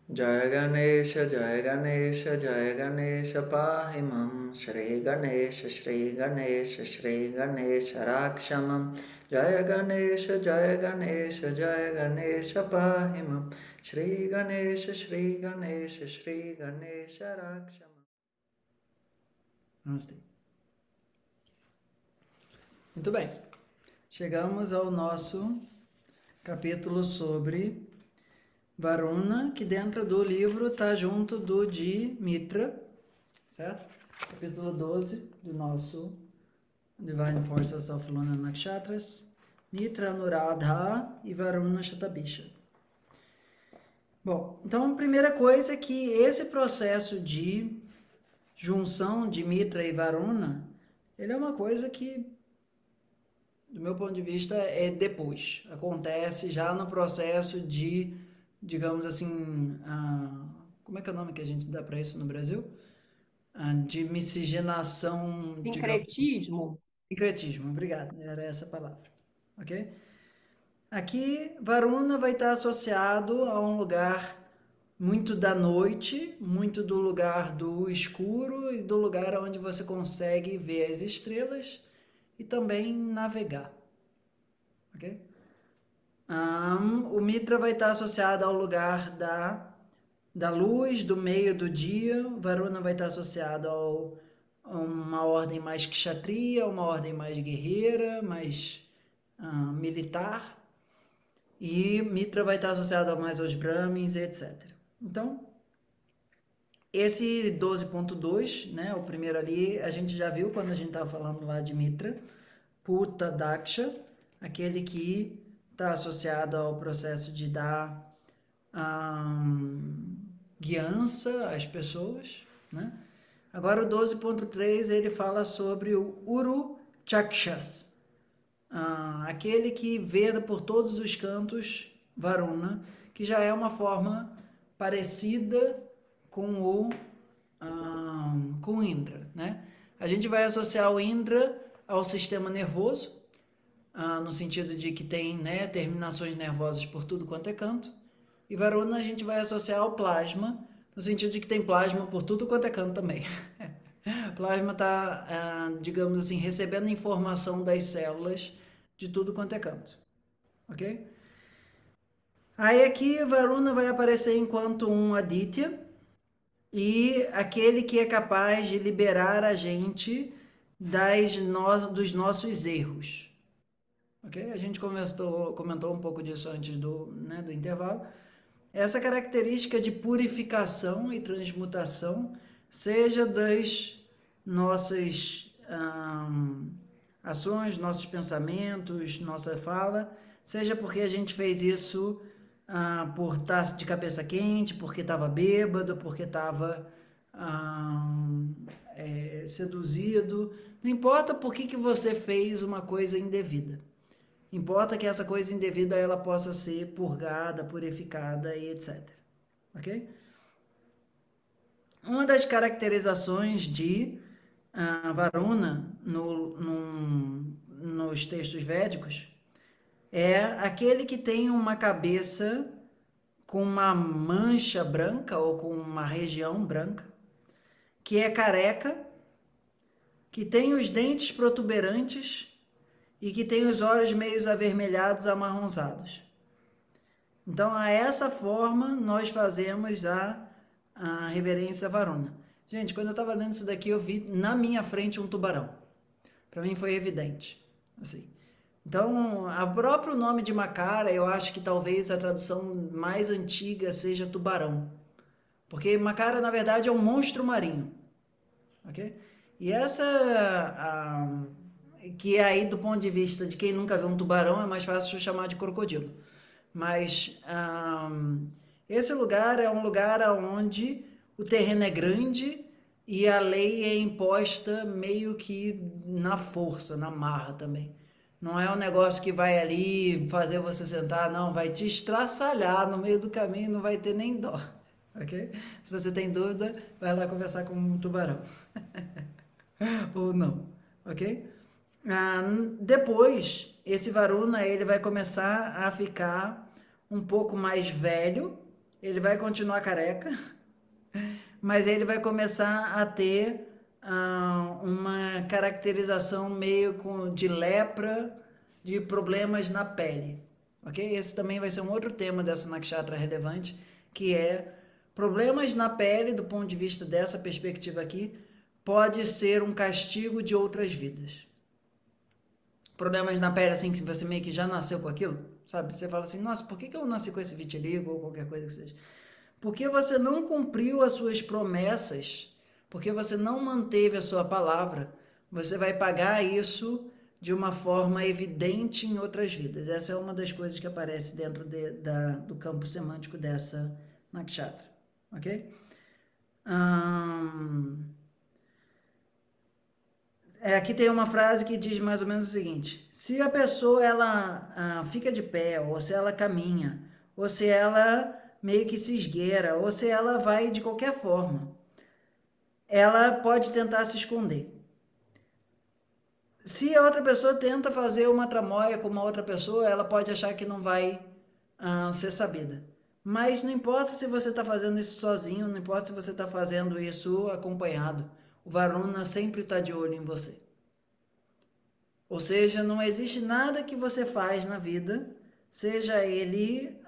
Jaya Ganesha, Jaya Ganesha, Jaya Ganesha, Pahimam, Shri Ganesha, Shri Ganesha, Shri Ganesha, Rakshamam, Jaya Ganesha, Jaya Ganesha, Jaya Ganesha, Pahimam, Shri Ganesha, Shri Ganesha, Shri Ganesha, Rakshamam. Namastê. Muito bem. Chegamos ao nosso capítulo sobre Varuna, que dentro do livro está junto do de Mitra, certo? Capítulo 12 do nosso Divine Forces of Lunar Nakshatras, Mitra Anuradha e Varuna Shatabisha. Bom, então a primeira coisa é que esse processo de junção de Mitra e Varuna, ele é uma coisa que, do meu ponto de vista, é depois. Acontece já no processo de, digamos assim, como é que é o nome que a gente dá para isso no Brasil? De miscigenação, digamos. Sincretismo? Sincretismo, obrigado, era essa a palavra. Ok? Aqui, Varuna vai estar associado a um lugar muito da noite, muito do lugar do escuro e do lugar onde você consegue ver as estrelas e também navegar. Ok? O Mitra vai estar associado ao lugar da luz, do meio do dia. Varuna vai estar associado a uma ordem mais kshatriya, uma ordem mais guerreira, mais militar. E Mitra vai estar associado mais aos Brahmins, etc. Então, esse 12.2, né, o primeiro ali, a gente já viu quando a gente estava falando lá de Mitra, Puta Daksha, aquele que está associado ao processo de dar guiança às pessoas, né? Agora o 12.3 ele fala sobre o Uru Chakshas, aquele que vê por todos os cantos Varuna, que já é uma forma parecida com com o Indra, né? A gente vai associar o Indra ao sistema nervoso, no sentido de que tem, né, terminações nervosas por tudo quanto é canto. E Varuna a gente vai associar ao plasma, no sentido de que tem plasma por tudo quanto é canto também. Plasma está, digamos assim, recebendo informação das células de tudo quanto é canto. Ok? Aí aqui Varuna vai aparecer enquanto um Aditya e aquele que é capaz de liberar a gente dos nossos erros. Ok? A gente comentou um pouco disso antes do intervalo. Essa característica de purificação e transmutação, seja das nossas ações, nossos pensamentos, nossa fala, seja porque a gente fez isso por estar de cabeça quente, porque estava bêbado, porque estava seduzido. Não importa por que você fez uma coisa indevida. Importa que essa coisa indevida ela possa ser purgada, purificada e etc. Ok? Uma das caracterizações de Varuna nos textos védicos é aquele que tem uma cabeça com uma mancha branca ou com uma região branca, que é careca, que tem os dentes protuberantes e que tem os olhos meio avermelhados, amarronzados. Então, a essa forma, nós fazemos a reverência a Varuna. Gente, quando eu estava lendo isso daqui, eu vi na minha frente um tubarão. Para mim foi evidente. Assim. Então, o próprio nome de Makara, eu acho que talvez a tradução mais antiga seja tubarão. Porque Makara, na verdade, é um monstro marinho. Ok? E que aí, do ponto de vista de quem nunca viu um tubarão, é mais fácil chamar de crocodilo. Mas esse lugar é um lugar onde o terreno é grande e a lei é imposta meio que na força, na marra também. Não é um negócio que vai ali fazer você sentar, não, vai te estraçalhar no meio do caminho, não vai ter nem dó, ok? Se você tem dúvida, vai lá conversar com um tubarão. Ou não, ok? Depois, esse Varuna ele vai começar a ficar um pouco mais velho ele vai continuar careca, mas ele vai começar a ter uma caracterização meio de lepra, de problemas na pele, ok? Esse também vai ser um outro tema dessa nakshatra relevante, que é problemas na pele, do ponto de vista dessa perspectiva aqui, pode ser um castigo de outras vidas. Problemas na pele, assim, que você meio que já nasceu com aquilo, sabe? Você fala assim, nossa, por que eu nasci com esse vitiligo ou qualquer coisa que seja? Porque você não cumpriu as suas promessas, porque você não manteve a sua palavra, você vai pagar isso de uma forma evidente em outras vidas. Essa é uma das coisas que aparece dentro do campo semântico dessa nakshatra, ok? Aqui tem uma frase que diz mais ou menos o seguinte: se a pessoa ela fica de pé, ou se ela caminha, ou se ela meio que se esgueira, ou se ela vai de qualquer forma, ela pode tentar se esconder. Se a outra pessoa tenta fazer uma tramóia com uma outra pessoa, ela pode achar que não vai ser sabida. Mas não importa se você está fazendo isso sozinho, não importa se você está fazendo isso acompanhado, o Varuna sempre está de olho em você. Ou seja, não existe nada que você faz na vida, seja ele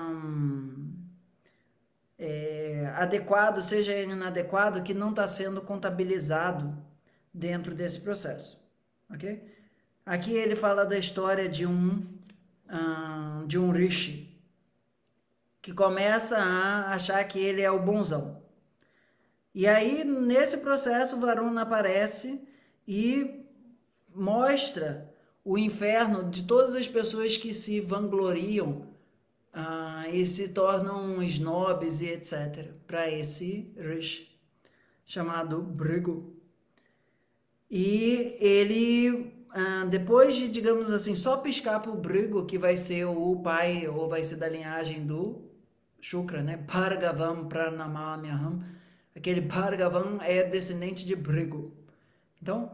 adequado, seja ele inadequado, que não está sendo contabilizado dentro desse processo, ok? Aqui ele fala da história de um rishi, que começa a achar que ele é o bonzão. E aí, nesse processo, o Varuna aparece e mostra o inferno de todas as pessoas que se vangloriam e se tornam snobs e etc. para esse rishi, chamado Brigu. E ele, depois de, digamos assim, só piscar para o Brigu, que vai ser o pai, ou vai ser da linhagem do Shukra, né? Bhargavam Pranamamyaham. Aquele Bhargavam é descendente de Brigu. Então,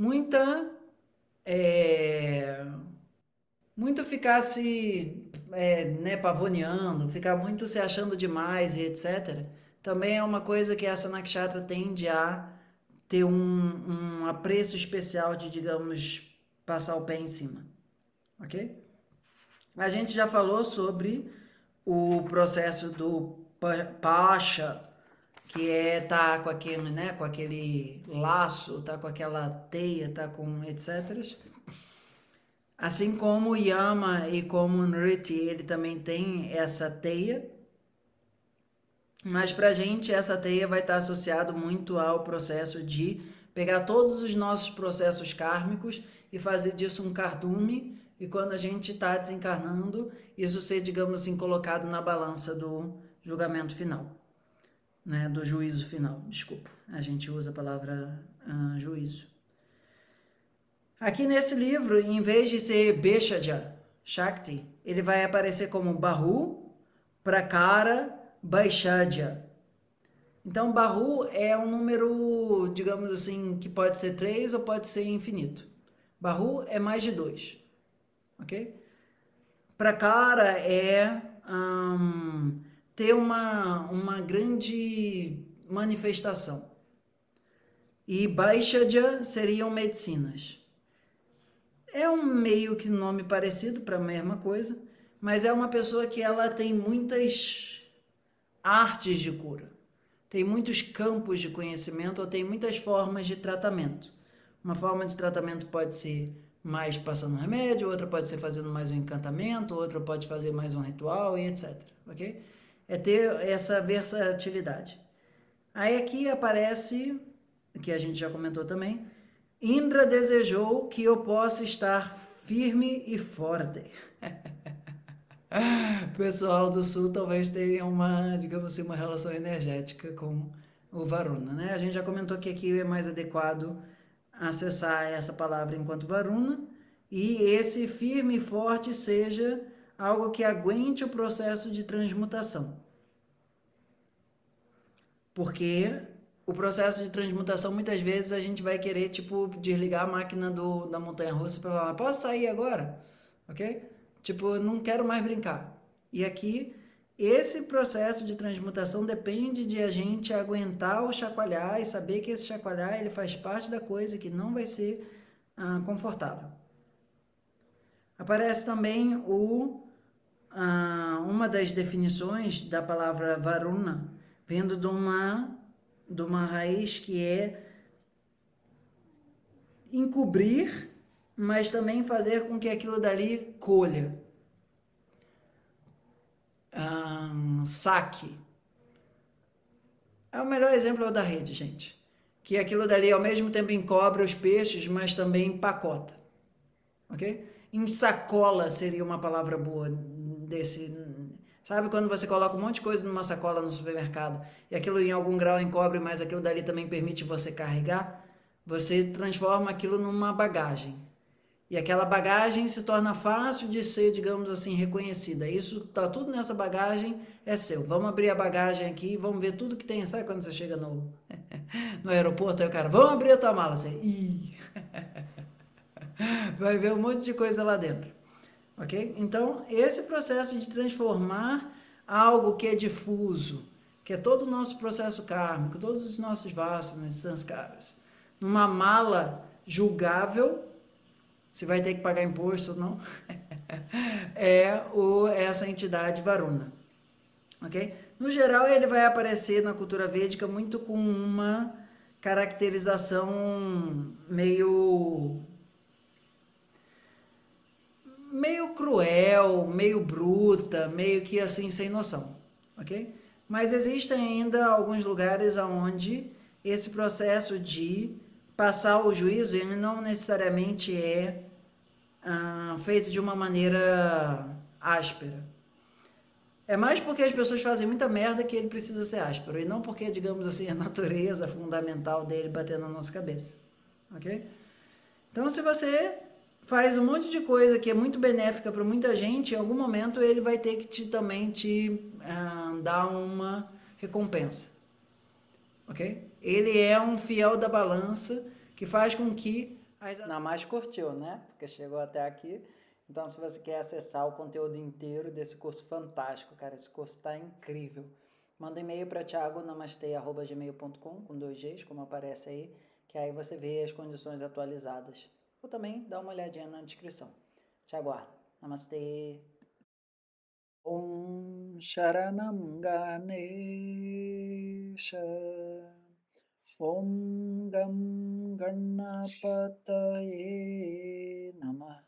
muito ficar se pavoneando, ficar muito se achando demais e etc. Também é uma coisa que essa nakshatra tende a ter um apreço especial de, digamos, passar o pé em cima, ok? A gente já falou sobre o processo do Pasha, que é tá com aquele, né, com aquele laço, tá com aquela teia, tá com etc. Assim como o Yama e como o Nriti, ele também tem essa teia, mas pra gente essa teia vai estar associado muito ao processo de pegar todos os nossos processos kármicos e fazer disso um cardume, e quando a gente está desencarnando, isso ser, digamos assim, colocado na balança do julgamento final, né, do juízo final, desculpa, a gente usa a palavra juízo. Aqui nesse livro, em vez de ser Beshaja, Shakti, ele vai aparecer como Bahu, Prakara, Baishadya. Então, Bahu é um número, digamos assim, que pode ser 3 ou pode ser infinito. Bahu é mais de 2, ok? Prakara é ter uma grande manifestação. E Baishadya seriam medicinas. É um meio que nome parecido para a mesma coisa, mas é uma pessoa que ela tem muitas artes de cura, tem muitos campos de conhecimento ou tem muitas formas de tratamento. Uma forma de tratamento pode ser mais passando remédio, outra pode ser fazendo mais um encantamento, outra pode fazer mais um ritual e etc. Ok? É ter essa versatilidade. Aí aqui aparece, que a gente já comentou também, Indra desejou que eu possa estar firme e forte. O pessoal do sul talvez tenha uma, digamos assim, uma relação energética com o Varuna, né? A gente já comentou que aqui é mais adequado acessar essa palavra enquanto Varuna, e esse firme e forte seja algo que aguente o processo de transmutação. Porque o processo de transmutação, muitas vezes a gente vai querer, tipo, desligar a máquina da montanha-russa para falar, posso sair agora? Ok? Tipo, não quero mais brincar. E aqui Esse processo de transmutação depende de a gente aguentar o chacoalhar e saber que esse chacoalhar ele faz parte da coisa que não vai ser confortável. Aparece também uma das definições da palavra Varuna, vindo de uma raiz que é encobrir, mas também fazer com que aquilo dali colha. Saque. É o melhor exemplo da rede, gente. Que aquilo dali ao mesmo tempo encobre os peixes, mas também empacota. Ok? Ensacola seria uma palavra boa desse. Sabe quando você coloca um monte de coisa numa sacola no supermercado e aquilo em algum grau encobre, mas aquilo dali também permite você carregar? Você transforma aquilo numa bagagem. E aquela bagagem se torna fácil de ser, digamos assim, reconhecida. Isso tá tudo nessa bagagem, é seu. Vamos abrir a bagagem aqui, vamos ver tudo que tem. Sabe quando você chega no aeroporto, aí o cara, vamos abrir a tua mala. Você, vai ver um monte de coisa lá dentro. Ok? Então, esse processo de transformar algo que é difuso, que é todo o nosso processo kármico, todos os nossos vasanas e sanskaras, numa mala julgável, se vai ter que pagar imposto ou não, essa entidade Varuna. Ok? No geral, ele vai aparecer na cultura védica muito com uma caracterização meio cruel, meio bruta, meio que assim sem noção, ok? Mas existem ainda alguns lugares onde esse processo de passar o juízo ele não necessariamente é feito de uma maneira áspera. É mais porque as pessoas fazem muita merda que ele precisa ser áspero, e não porque, digamos assim, a natureza fundamental dele batendo na nossa cabeça. Ok? Então, se você faz um monte de coisa que é muito benéfica para muita gente, em algum momento ele vai ter que também te dar uma recompensa. Ok? Ele é um fiel da balança que faz com que... Na mais curtiu, né? Porque chegou até aqui. Então, se você quer acessar o conteúdo inteiro desse curso fantástico, cara, esse curso está incrível. Manda um e-mail para thiagonamastei@gmail.com com 2 Gs, como aparece aí, que aí você vê as condições atualizadas. Ou também dá uma olhadinha na descrição. Te aguardo. Namastê. Om Sharanam Ganesha. Om Gam Ganapataye Namaha.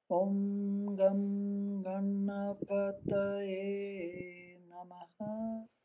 Om Gam Ganapataye Namaha.